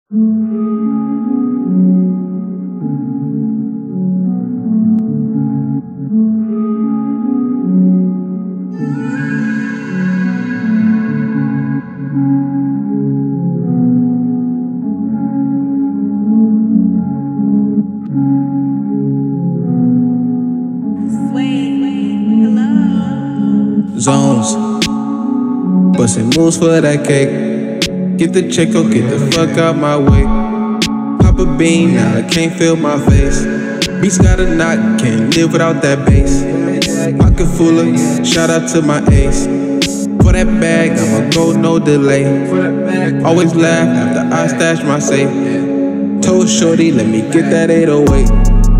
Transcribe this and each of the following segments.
Zones, bustin' moves for that cake. Get the check, go get the fuck out my way. Pop a bean, now I can't feel my face. Beats got a knock, can't live without that bass. Pocket full of, shout out to my ace. For that bag, I'ma go no delay. Always laugh after I stash my safe. Told shorty, let me get that 808.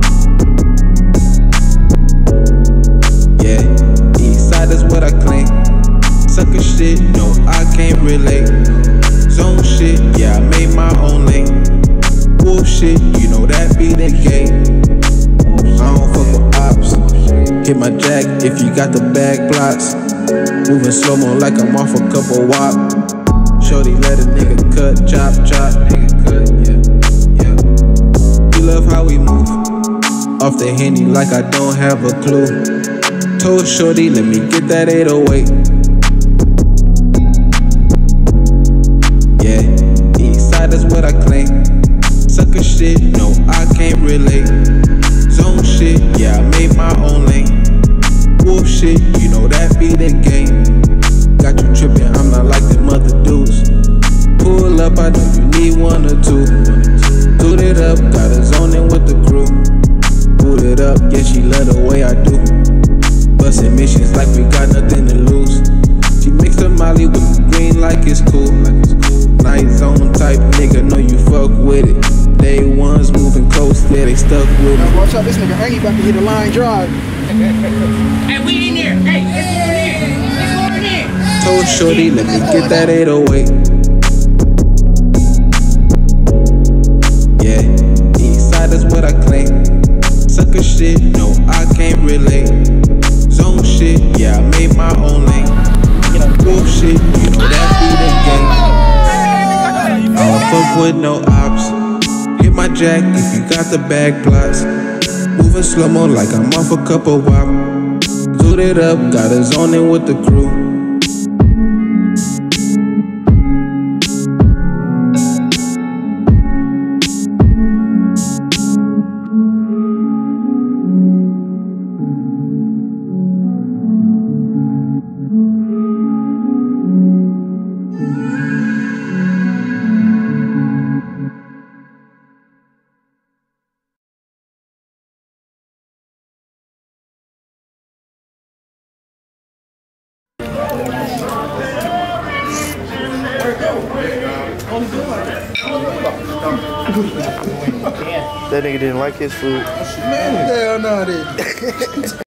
That's what I claim. Sucker shit, no, I can't relate. Zone shit, yeah, I made my own lane. Wolf shit, you know that be the game. I don't fuck with ops. Hit my jack if you got the bag plots. Moving slow-mo like I'm off a couple wop. Shorty let a nigga cut, chop, chop. Nigga cut, yeah. You love how we move. Off the Henny like I don't have a clue. Told shorty, let me get that 808. Yeah, east side is what I claim. Sucker shit, no, I can't relate. Zone shit, yeah, I made my own lane. Wolf shit, you know that be the game. Got you tripping, I'm not like them other dudes. Pull up, I know you need one or two. Boot it up, got a zone in with the crew. Boot it up, yeah, she love the way I do. Bustin' missions like we got nothing to lose. She mixed her molly with the green like it's cool. Night zone type nigga, know you fuck with it. Day ones moving close, yeah, they stuck with it. Watch out, this nigga Ernie about to hit a line drive. Hey, we in there. Hey, let's go in. Let's go in. Told shorty, let me get that 808. Yeah, east side is what I claim. Sucker shit, no, I can't relate. Zone shit, yeah, I made my own lane. Wolf shit, you know that be the game. I don't fuck with no ops. Hit my jack if you got the bag plots. Moving slow-mo like I'm off a couple wop. Zoot it up, got a zone in with the crew. That nigga didn't like his food. Hell no, I didn't.